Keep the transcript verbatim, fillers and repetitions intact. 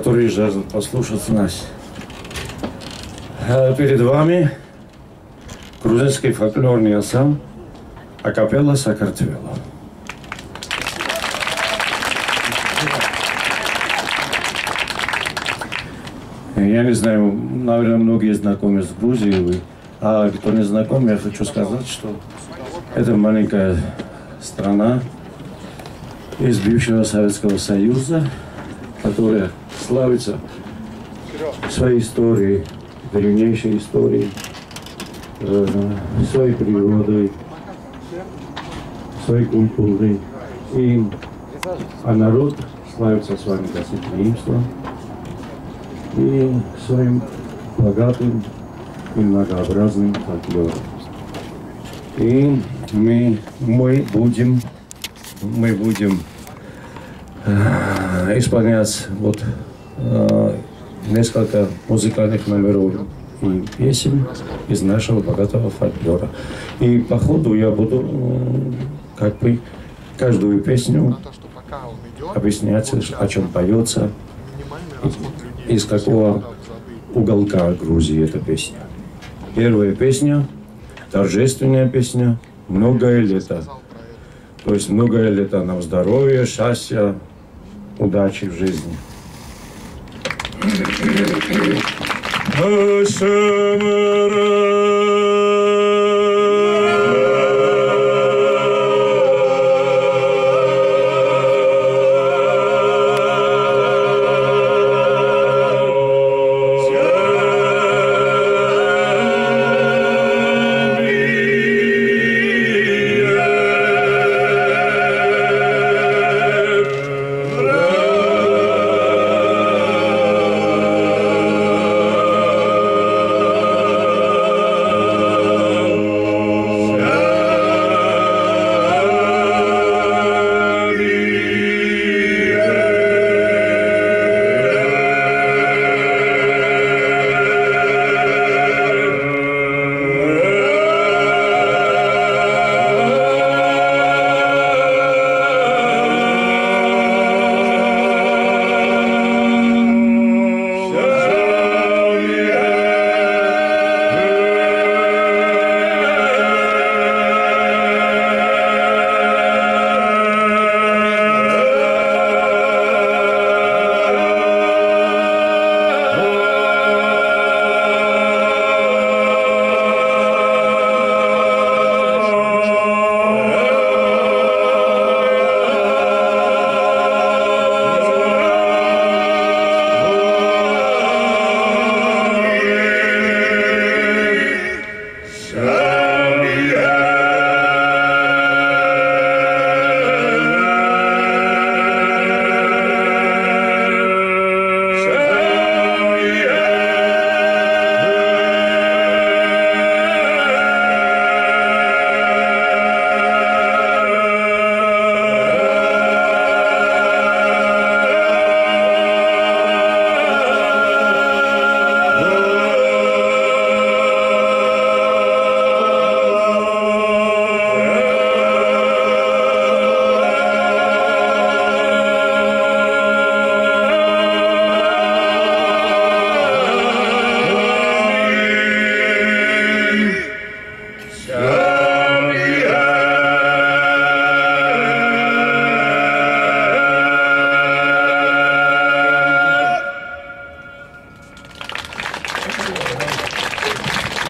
которые жаждут послушать нас. Перед вами грузинский фольклорный ансамбль акапелла Сакартвело. Я не знаю, наверное, многие знакомы с Грузией, а кто не знаком, я хочу сказать, что это маленькая страна из бывшего Советского Союза, которая славится своей историей, древнейшей историей, э, своей природой, своей культурой. И, а народ славится своим гостеприимством и своим богатым и многообразным фольклором. И мы, мы будем, мы будем э, исполнять вот э, несколько музыкальных номеров и песен из нашего богатого фольклора. И по ходу я буду э, как бы каждую песню объяснять, о чем поется, из какого уголка Грузии эта песня. Первая песня, торжественная песня, многое лето. То есть многое лето нам здоровья, счастья, удачи в жизни.